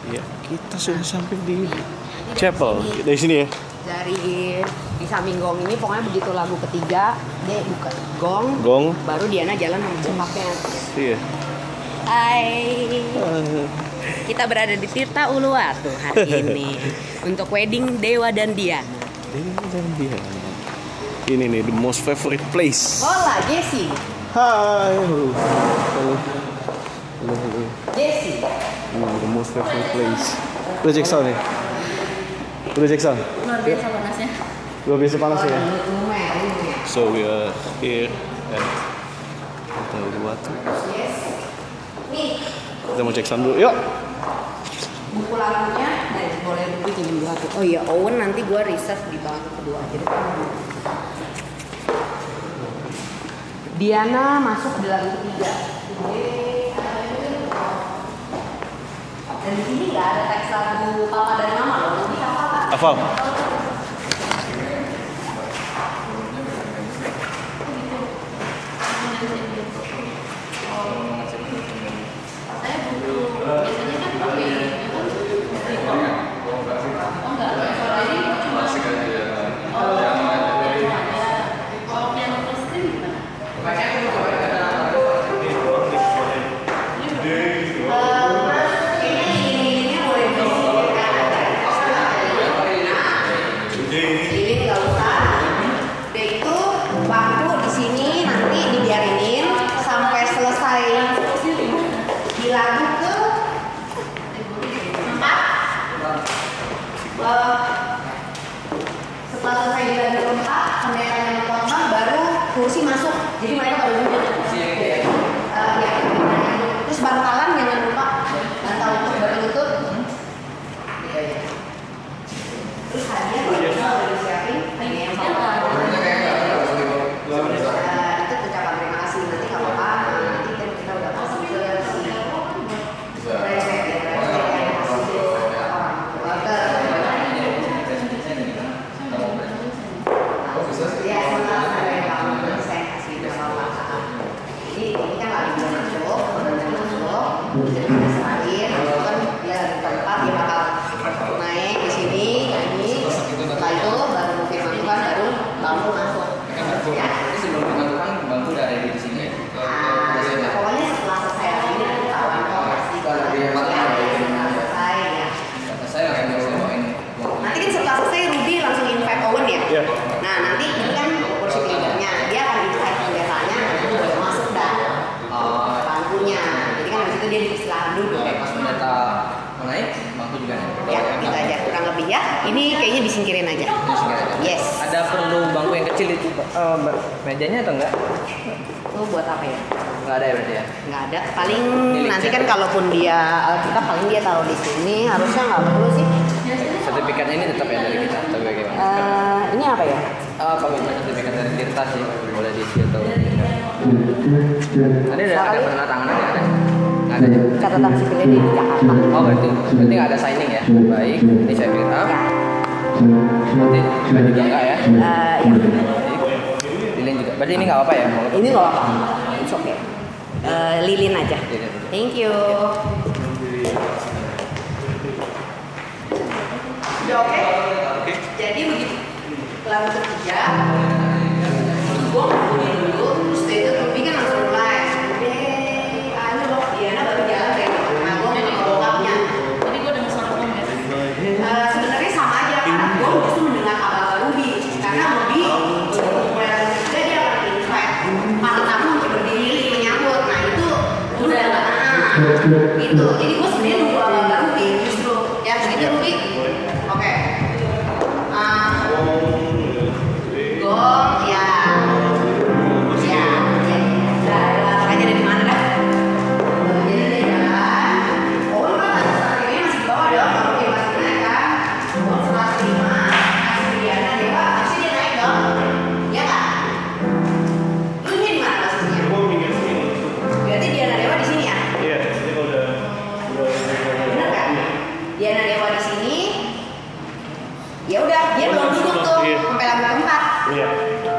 Ya, kita sudah sampai di chapel. Dari sini ya? Dari di samping gong ini pokoknya begitu lagu ketiga dia buka Gong. baru Diana jalan sama bokapnya. Iya. Hai. Kita berada di Tirta Uluwatu hari ini untuk wedding Dewa dan Diana. Dewa dan Diana. Ini nih the most favorite place. Hola Jessie. Hai. Halo. Jessie. The most favorite place. Udah cek sound nih. Udah cek sound. Luar biasa panasnya. Luar biasa panas ya. Lumayan. So we are here at Tirta Uluwatu. Yes. Nih. Kita mau cek sound dulu. Yuk. Buku lagunya boleh buku pinjam dulu aku. Oh iya, Owen nanti gue research di bangku kedua aja deh. Diana masuk di lagu ketiga. Dan di sini nggak ada teks lagu Papa dan Mama loh. Nanti apa? Hafal. Setelah selesai di lagu keempat, pendekatan yang keempat baru kursi masuk. Jadi mereka baru duduk. Ya. Terus bantalan jangan lupa, bantal untuk berlutut. Terus hadiah kita udah disiapin, hadiah yang sama. Itu ucapan terima kasih. Nanti nggak apa-apa. Nanti kan kita udah kasih ke si Nah nanti ini kan kursi leadernya, dia akan invite pendetanya untuk masuk dah bangkunya. Jadi kan habis itu dia dipersilakan dulu. Pas pendeta mau naik, bangku juga naik. Ya, gitu aja kurang lebih ya. Ini kayaknya disingkirin aja. Yes. Ada perlu bangku yang kecil itu mejanya atau enggak? Itu buat apa ya? Enggak ada ya berarti ya? Nggak ada. Paling nanti kan kalaupun dia kita paling dia taruh di sini, harusnya nggak perlu sih. Sertifikatnya ini tetap ya dari kita atau bagaimana? Ini apa ya? Komitmen sertifikat dari Tirta sih, boleh diisi atau tidak. Tadi ada penandatanganan ya? Nggak ada ya? Catatan sipilnya di Jakarta. Oh berarti nggak ada signing ya? Baik, ini saya pick up. Berarti juga enggak ya? Ya. Lilin juga. Berarti ini nggak apa-apa ya? Ini nggak apa-apa. It's okay. Lilin aja. Thank you. Udah oke? Jadi begitu. Lalu ketiga, gue ngomongin dulu, terus itu Ruby kan langsung mulai. Ayo dong, Diana baru jalan dari Nagong sama bokapnya. Jadi gue dengar suara kamu ya? Sebenarnya sama aja, karena gue justru mendengar abang Ruby. Karena Ruby, mulai lalu ketiga dia akan invite para tamu untuk berdiri menyambut. Nah itu udah nggak gitu. Jadi gue sebenarnya nunggu abang Ruby justru. Ya begitu Ruby. Oke. Gong, ya. Ya. Nah, makanya dari mana dah? Jadi ya. Oh, lu kan ini masih di bawah dong. Kalau dia masih naik kan. Gong 105. Kasih Diana Dewa, pasti dia naik dong. Ya kan? Lu ini di mana posisinya? Berarti Diana Dewa di sini ya? Iya, ini udah. Bener kan? Diana Dewa di sini. Ya udah, dia belum duduk tuh sampai lagu keempat. Iya.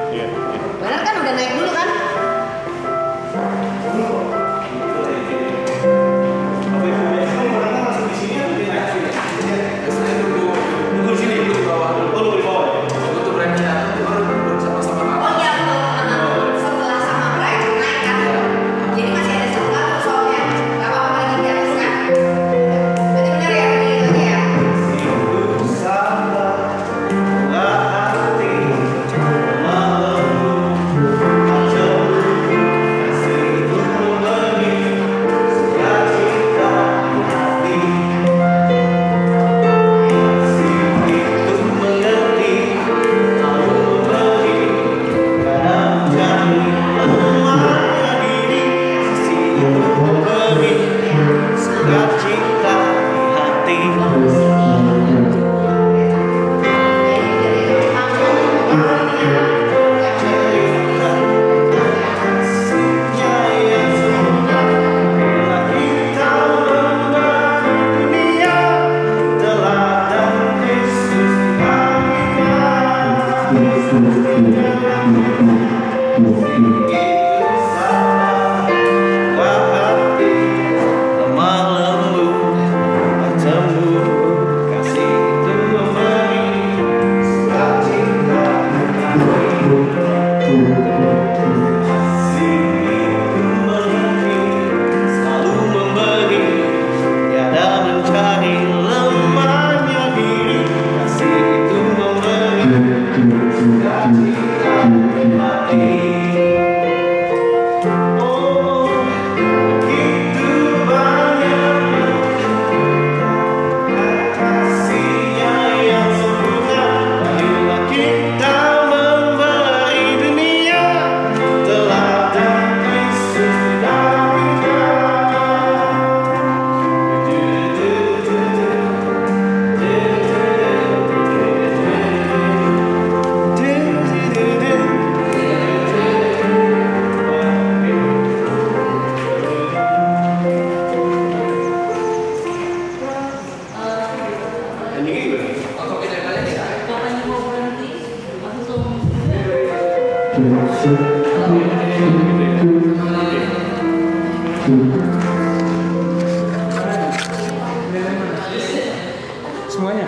Semuanya.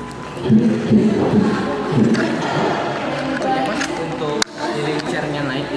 Untuk diri share-nya naik